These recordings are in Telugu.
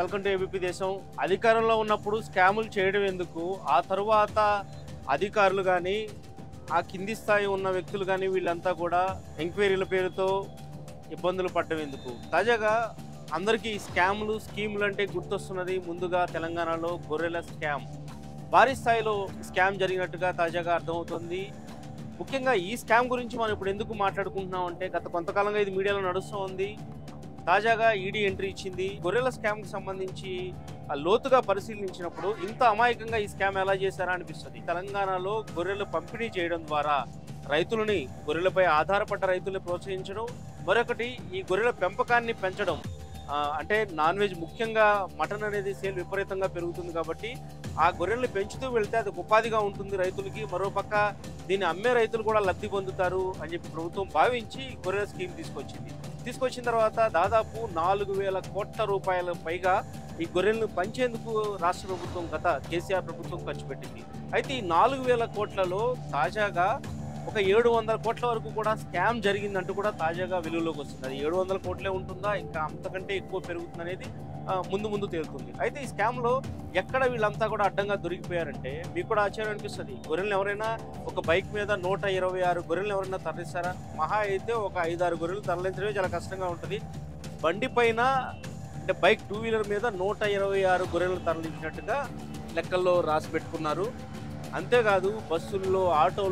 వెల్కమ్ టు ఏబీపీ దేశం. అధికారంలో ఉన్నప్పుడు స్కాములు చేయడం ఎందుకు, ఆ తరువాత అధికారులు కానీ ఆ కింది స్థాయి ఉన్న వ్యక్తులు కానీ వీళ్ళంతా కూడా ఎంక్వైరీల పేరుతో ఇబ్బందులు పడడం ఎందుకు? తాజాగా అందరికీ స్కాములు స్కీములు అంటే గుర్తొస్తున్నది ముందుగా తెలంగాణలో గొర్రెల స్కామ్. భారీ స్థాయిలో స్కామ్ జరిగినట్టుగా తాజాగా అర్థమవుతుంది. ముఖ్యంగా ఈ స్కామ్ గురించి మనం ఇప్పుడు ఎందుకు మాట్లాడుకుంటున్నాం అంటే గత కొంతకాలంగా ఇది మీడియాలో నడుస్తూ ఉంది. తాజాగా ఈడీ ఎంట్రీ ఇచ్చింది. గొర్రెల స్కామ్కి సంబంధించి లోతుగా పరిశీలించినప్పుడు ఇంత అమాయకంగా ఈ స్కామ్ ఎలా చేశారా అనిపిస్తుంది. తెలంగాణలో గొర్రెలు పంపిణీ చేయడం ద్వారా రైతులని, గొర్రెలపై ఆధారపడ్డ రైతుల్ని ప్రోత్సహించడం, మరొకటి ఈ గొర్రెల పెంపకాన్ని పెంచడం. అంటే నాన్ వెజ్, ముఖ్యంగా మటన్ అనేది సేల్ విపరీతంగా పెరుగుతుంది కాబట్టి ఆ గొర్రెల్ని పెంచుతూ వెళ్తే అది ఉపాధిగా ఉంటుంది రైతులకి. మరోపక్క దీన్ని అమ్మే రైతులు కూడా లబ్ధి పొందుతారు అని చెప్పి ప్రభుత్వం భావించి గొర్రెల స్కీమ్ తీసుకొచ్చిన తర్వాత దాదాపు 4,000 కోట్ల రూపాయల పైగా ఈ గొర్రెలను పెంచేందుకు రాష్ట్ర ప్రభుత్వం, గత కేసీఆర్ ప్రభుత్వం ఖర్చు పెట్టింది. అయితే ఈ 4,000 కోట్లలో తాజాగా ఒక 700 కోట్ల వరకు కూడా స్కామ్ జరిగిందంటూ కూడా తాజాగా వెలుగులోకి వస్తుంది. అది 700 కోట్లే ఉంటుందా, ఇంకా అంతకంటే ఎక్కువ పెరుగుతుంది అనేది ముందు తేలుతుంది. అయితే ఈ స్కామ్లో ఎక్కడ వీళ్ళంతా కూడా అడ్డంగా దొరికిపోయారంటే మీకు కూడా ఆశ్చర్యం అనిపిస్తుంది. గొర్రెలను ఎవరైనా ఒక బైక్ మీద 126 గొర్రెలను ఎవరైనా తరలిస్తారా? మహా అయితే ఒక 5-6 గొర్రెలు తరలించడమే చాలా కష్టంగా ఉంటుంది. బండి పైన అంటే బైక్ 2 వీలర్ మీద 126 గొర్రెలను తరలించినట్టుగా లెక్కల్లో రాసి పెట్టుకున్నారు. అంతేకాదు బస్సుల్లో,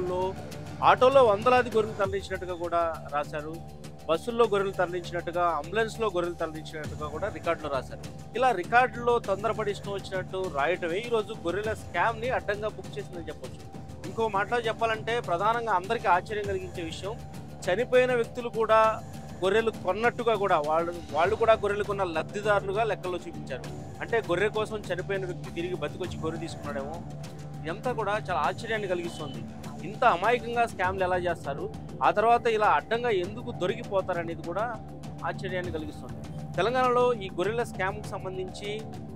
ఆటోల్లో వందలాది గొర్రెలు తరలించినట్టుగా కూడా రాశారు. బస్సుల్లో గొర్రెలు తరలించినట్టుగా, అంబులెన్స్లో గొర్రెలు తరలించినట్టుగా కూడా రికార్డులో రాశారు. ఇలా రికార్డులో తొందరపడి ఇష్టం వచ్చినట్టు రాయటమే ఈరోజు గొర్రెల స్కామ్ని అడ్డంగా బుక్ చేసిందని చెప్పొచ్చు. ఇంకో మాటలో చెప్పాలంటే ప్రధానంగా అందరికీ ఆశ్చర్యం కలిగించే విషయం, చనిపోయిన వ్యక్తులు కూడా గొర్రెలు కొన్నట్టుగా కూడా వాళ్ళు కూడా గొర్రెలు కొన్న లబ్ధిదారులుగా లెక్కల్లో చూపించారు. అంటే గొర్రె కోసం చనిపోయిన వ్యక్తి తిరిగి బతికొచ్చి గొర్రె తీసుకున్నాడేమో. ఇదంతా కూడా చాలా ఆశ్చర్యాన్ని కలిగిస్తుంది. ఇంత అమాయకంగా స్కామ్లు ఎలా చేస్తారు, ఆ తర్వాత ఇలా అడ్డంగా ఎందుకు దొరికిపోతారనేది కూడా ఆశ్చర్యాన్ని కలిగిస్తుంది. తెలంగాణలో ఈ గొర్రెల స్కామ్కి సంబంధించి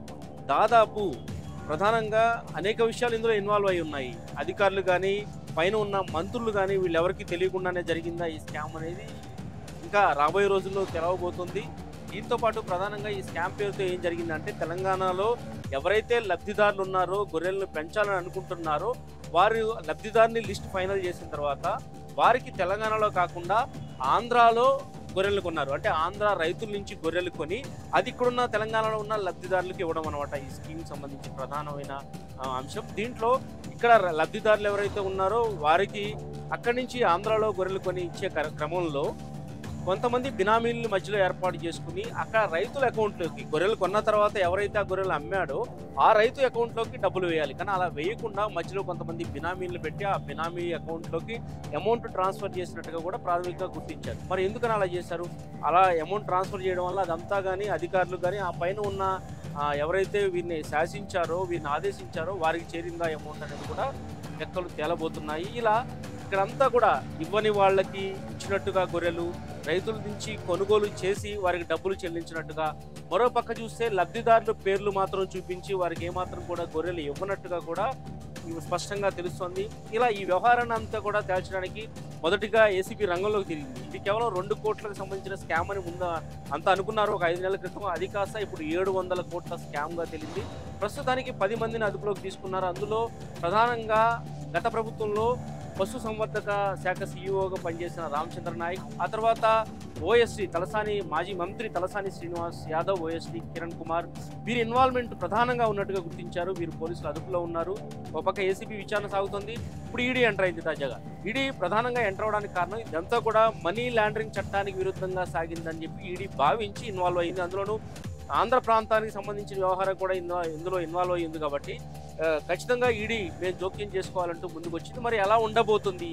దాదాపు ప్రధానంగా అనేక విషయాలు ఇందులో ఇన్వాల్వ్ అయి ఉన్నాయి. అధికారులు కానీ, పైన ఉన్న మంత్రులు కానీ వీళ్ళెవరికి తెలియకుండానే జరిగిందా ఈ స్కామ్ అనేది ఇంకా రాబోయే రోజుల్లో తెలవబోతుంది. దీంతో పాటు ప్రధానంగా ఈ స్కామ్ పేరుతో ఏం జరిగిందంటే, తెలంగాణలో ఎవరైతే లబ్ధిదారులు ఉన్నారో, గొర్రెలను పెంచాలని అనుకుంటున్నారో వారు లబ్ధిదారుని లిస్ట్ ఫైనల్ చేసిన తర్వాత వారికి తెలంగాణలో కాకుండా ఆంధ్రాలో గొర్రెలు కొన్నారు. అంటే ఆంధ్ర రైతుల నుంచి గొర్రెలు కొని అది ఇక్కడున్న తెలంగాణలో ఉన్న లబ్ధిదారులకు ఇవ్వడం అనమాట ఈ స్కీమ్ సంబంధించి ప్రధానమైన అంశం. దీంట్లో ఇక్కడ లబ్ధిదారులు ఎవరైతే ఉన్నారో వారికి అక్కడి నుంచి ఆంధ్రాలో గొర్రెలు కొని ఇచ్చే క్రమంలో కొంతమంది బినామీలను మధ్యలో ఏర్పాటు చేసుకుని అక్కడ రైతుల అకౌంట్లోకి, గొర్రెలు కొన్న తర్వాత ఎవరైతే ఆ గొర్రెలు అమ్మాడో ఆ రైతు అకౌంట్లోకి డబ్బులు వేయాలి. కానీ అలా వేయకుండా మధ్యలో కొంతమంది బినామీలు పెట్టి ఆ బినామీ అకౌంట్లోకి అమౌంట్ ట్రాన్స్ఫర్ చేసినట్టుగా కూడా ప్రాథమికంగా గుర్తించారు. మరి ఎందుకని అలా చేశారు? అలా అమౌంట్ ట్రాన్స్ఫర్ చేయడం వల్ల అదంతా కానీ అధికారులు కానీ ఆ పైన ఉన్న ఎవరైతే వీరిని శాసించారో, వీరిని ఆదేశించారో వారికి చేరిందా అమౌంట్ అనేది కూడా లెక్కలు తేలబోతున్నాయి. ఇలా ఇక్కడంతా కూడా ఇవ్వని వాళ్ళకి ఇచ్చినట్టుగా గొర్రెలు, రైతుల నుంచి కొనుగోలు చేసి వారికి డబ్బులు చెల్లించినట్టుగా, మరో పక్క చూస్తే లబ్ధిదారుల పేర్లు మాత్రం చూపించి వారికి ఏమాత్రం కూడా గొర్రెలు ఇవ్వనట్టుగా కూడా స్పష్టంగా తెలుస్తోంది. ఇలా ఈ వ్యవహారాన్ని అంతా కూడా తేల్చడానికి మొదటిగా ఏసీబీ రంగంలోకి తిరిగింది. ఇది కేవలం 2 కోట్లకు సంబంధించిన స్కామ్ అని ముందు అంత అనుకున్నారు ఒక 5 నెలల క్రితం. అది కాస్త ఇప్పుడు 700 కోట్ల స్కామ్గా తెలిసింది. ప్రస్తుతానికి 10 మందిని అదుపులోకి తీసుకున్నారు. అందులో ప్రధానంగా గత ప్రభుత్వంలో పశు సంవర్ధక శాఖ సీఈఓగా పనిచేసిన రామచంద్ర నాయక్, ఆ తర్వాత ఓఎస్టీ మాజీ మంత్రి తలసాని శ్రీనివాస్ యాదవ్, ఓఎస్టీ కిరణ్ కుమార్, వీరి ఇన్వాల్వ్మెంట్ ప్రధానంగా ఉన్నట్టుగా గుర్తించారు. వీరు పోలీసులు అదుపులో ఉన్నారు. ఒక పక్క ఏసీబీ విచారణ సాగుతుంది. ఇప్పుడు ఈడీ ఎంటర్ అయింది. తాజాగా ఈడీ ప్రధానంగా ఎంటర్ అవడానికి కారణం ఇదంతా కూడా మనీ లాండరింగ్ చట్టానికి విరుద్ధంగా సాగిందని చెప్పి ఈడీ భావించి ఇన్వాల్వ్ అయింది. అందులోనూ ఆంధ్ర ప్రాంతానికి సంబంధించిన వ్యవహారం కూడా ఇందులో ఇన్వాల్వ్ అయ్యింది కాబట్టి ఖచ్చితంగా ఈడీ మేము జోక్యం చేసుకోవాలంటూ ముందుకు వచ్చింది. మరి ఎలా ఉండబోతుంది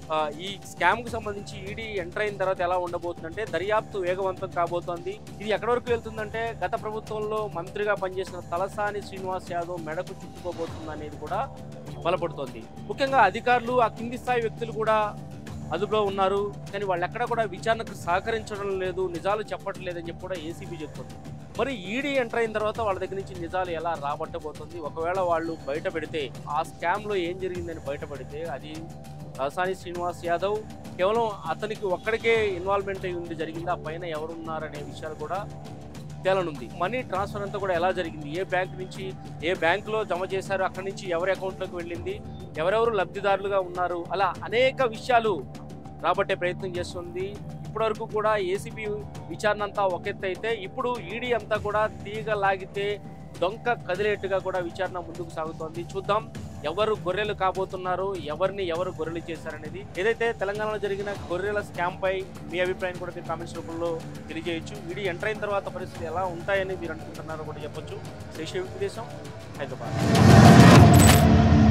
ఈ స్కామ్కు సంబంధించి ఈడీ ఎంటర్ అయిన తర్వాత ఎలా ఉండబోతుందంటే, దర్యాప్తు వేగవంతం కాబోతోంది. ఇది ఎక్కడి వరకు వెళ్తుందంటే గత ప్రభుత్వంలో మంత్రిగా పనిచేసిన తలసాని శ్రీనివాస్ యాదవ్ మెడకు చుట్టుకోబోతుంది అనేది కూడా బలపడుతోంది. ముఖ్యంగా అధికారులు, ఆ కింది స్థాయి వ్యక్తులు కూడా అదుపులో ఉన్నారు. కానీ వాళ్ళు ఎక్కడ కూడా విచారణకు సహకరించడం లేదు, నిజాలు చెప్పట్లేదని చెప్పి కూడా ఏసీబీ చెప్తుంది. మరి ఈడీ ఎంటర్ అయిన తర్వాత వాళ్ళ దగ్గర నుంచి నిజాలు ఎలా రాబట్టబోతుంది? ఒకవేళ వాళ్ళు బయట పెడితే, ఆ స్కామ్లో ఏం జరిగిందని బయటపడితే అది తలసాని శ్రీనివాస్ యాదవ్ కేవలం అతనికి ఒక్కడికే ఇన్వాల్వ్మెంట్ అయి ఉండి జరిగింది, ఆ పైన ఎవరున్నారనే విషయాలు కూడా తేలనుంది. మనీ ట్రాన్స్ఫర్ అంతా కూడా ఎలా జరిగింది, ఏ బ్యాంక్ నుంచి ఏ బ్యాంకులో జమ చేశారు, అక్కడి నుంచి ఎవరి అకౌంట్లోకి వెళ్ళింది, ఎవరెవరు లబ్ధిదారులుగా ఉన్నారు, అలా అనేక విషయాలు రాబట్టే ప్రయత్నం చేస్తుంది. ఇప్పటివరకు కూడా ఏసీబీ విచారణ అంతా ఒక ఎత్తు అయితే, ఇప్పుడు ఈడీ అంతా కూడా తీగ లాగితే దొంక కదిలేట్టుగా కూడా విచారణ ముందుకు సాగుతోంది. చూద్దాం ఎవరు గొర్రెలు కాబోతున్నారు, ఎవరు గొర్రెలు చేశారనేది. ఏదైతే తెలంగాణలో జరిగిన గొర్రెల స్కామ్ పై మీ అభిప్రాయం కూడా మీరు కామెంట్స్ రూపంలో తెలియజేయచ్చు. ఈడీ ఎంటర్ అయిన తర్వాత పరిస్థితులు ఎలా ఉంటాయని మీరు అనుకుంటున్నారో కూడా చెప్పొచ్చు. శ్రీశైవ దేశం, హైదరాబాద్.